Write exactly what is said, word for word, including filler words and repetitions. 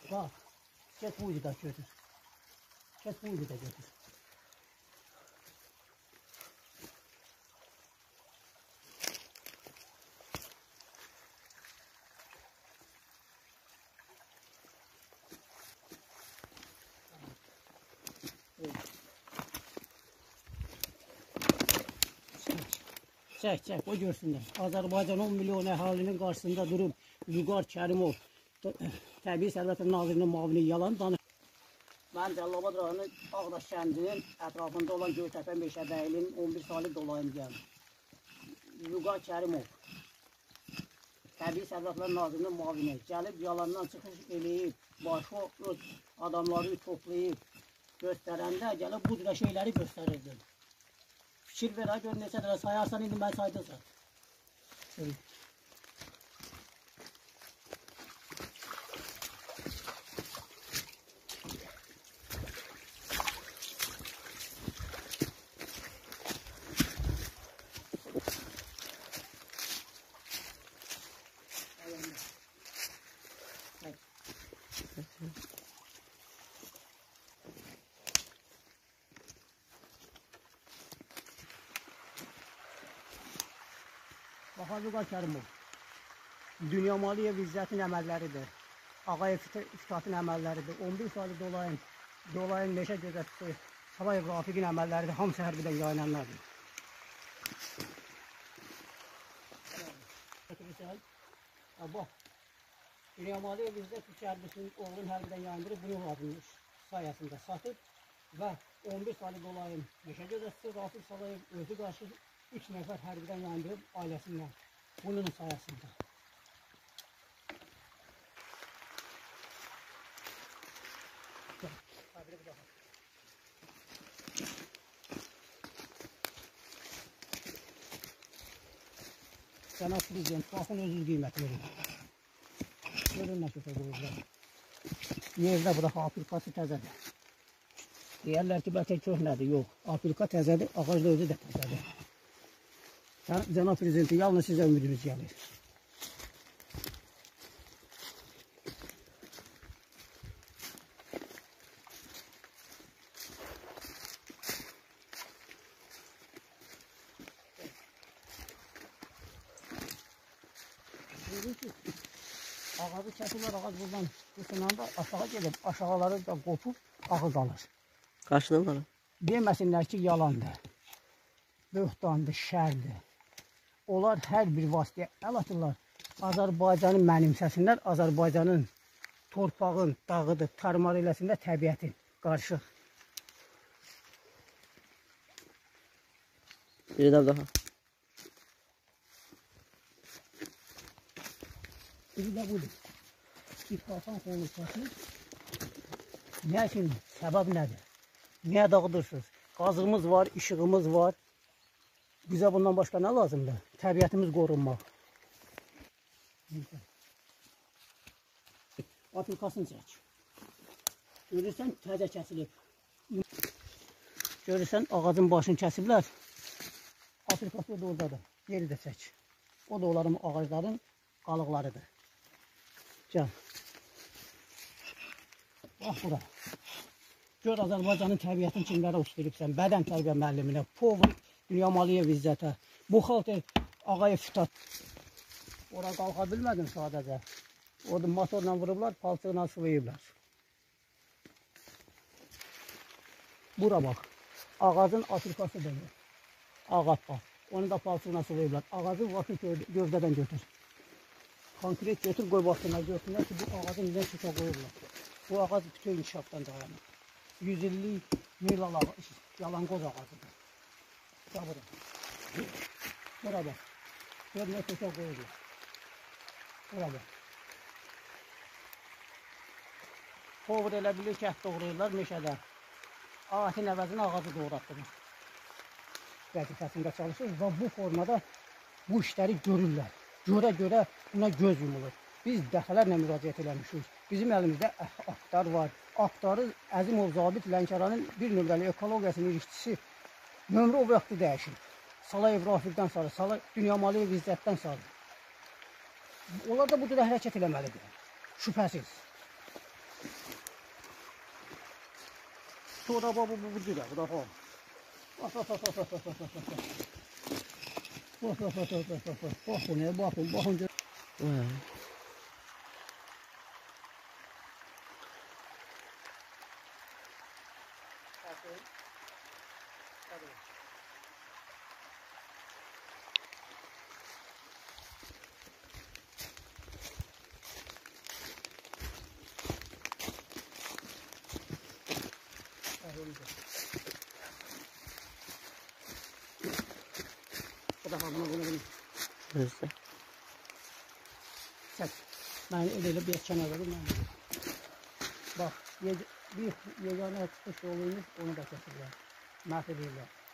Bak. Get bu ucu da götür. Get bu ucu da götür. Çək, çək, o görsünlər. Azərbaycan on milyon əhalinin qarşısında durub Vüqar Kərimov, Təbii Sərvətlər Nazirinin müavini yalan danışır. Mən Cəlilabad rayonu Ağdaş kəndinin ətrafında olan Göytəpə Meşəbəylinin on bir saylı dolayım gəldi. Vüqar Kərimov, Təbii Sərvətlər Nazirinin müavini gəlib yalandan çıxış eləyib, başqa öz adamları toplayıb, göstərəndə gəlib bu cürə şeyləri göstərirdi. Fikir ver, gör neçə dərə sayarsan, indi mən saydırsan. Baxa Vüqar Kərimov, Dünya Maliyyə İzzətin əməlləridir, Ağayev İftatın əməlləridir, on bir saylı dolayın, dolayın meşə gözətçisi, Salayev Rafiqin əməlləridir, hamısı hərbidən yayınanlardır. Bax, Dünya Maliyyə İzzət hərbisinin oğlun hərbidən yayındırıb, bunu lazımmış sayəsində satıb və on bir saylı dolayın meşə gözətçisi Rafiq Salayev özü qarşı üç nəfər hərbidən yayındırıb ailəsindən, bunun sayəsində. Cənab Prezident, baxın özünüz qiymət verin. Görün nə kötə qoyurlar. Yerdə bu da aplikası təzədir. Deyərlər ki, bəlkə köhnədir, yox. Aplika təzədir, ağac da özü də təzədir. Cənab Prezidenti, yalnız sizə ümidimiz gəlir. Ağacı kəsirlər, ağac buradan qısınanda aşağı gedib, aşağıları da qopub, ağı qalır. Qaçına var? Deməsinlər ki, yalandır, böhtandır, şərdir. Onlar hər bir vasitəyə əl atırlar. Azərbaycanı mənimsəsinlər, Azərbaycanın torpağın, dağıdır, tarmar eləsinlər, təbiətin qarışıq. Bir də daha. Bir də budur. İftasan konuşması. Nə üçün? Səbəb nədir? Niyə dağıdırsınız? Qazımız var, işığımız var. Bizə bundan başqa nə lazımdır? Təbiətimiz qorunmaq. Aplikasını çək. Görürsən, təzə kəsilib. Görürsən, ağacın başını kəsiblər. Aplikası da oradadır. Yeri də çək. O da onların ağacların qalıqlarıdır. Gəl. Bax bura. Gör Azərbaycanın təbiətini kimlərə uçturubsən. Bədən tərbiyə müəlliminə, Povun, Dünya Maliyyə İzzətə, bu xalq Ağayev İftat. Ora qalxa bilmədim sadəcə. Orada motorla vurublar, palçıqla sıvayıblar. Bura bax. Ağacın aplikası deyil. Ağac bax. Onu da palçıqla sıvayıblar. Ağacı vakit gövdədən götür. Konkret götür, qoy vaxtına götürlər ki, bu ağacın nə çıxa qoyurlar. Bu ağac bütün inkişafdan dayanır. yüz illik Mirlal yalanqoz ağacıdır. Gel bura. Bura bax. Gör nə çıxa qoyurlar. Bura bax. Povur elə bilir ki, ət doğrayırlar meşədə. Ağacın əvəzini ağacı doğratdırır. Vəzifəsində çalışır və bu formada bu işləri görürlər. Görə-görə buna göz yumulur. Biz dəfələrlə müraciət eləmişik. Bizim əlimizdə aktlar var. Aktarı Əzimov Zabit Lənkəranın bir nömrəli ekologiyasının işçisi nömrə o vaxtı dəyişir. Salayev Rafiqdən sonra, Salayev Dünya Maliyyə İzzətdən sonra. Onlar da bu cürə hərəkət eləməlidir. Şübhəsiz. Sonra bu bu bu bu bu da ha. Bak bak bak bak bak bak bak bak. Bak bak bak bak bak bak. Bakın ya bakın bakın. Vay. Bu da bunu bunu bunu. Neyse. Çek. Ben öyle bir kenara ben. Bak bir bir yegane çıkış yoluymuş onu da kesildi. Mahvediyorlar.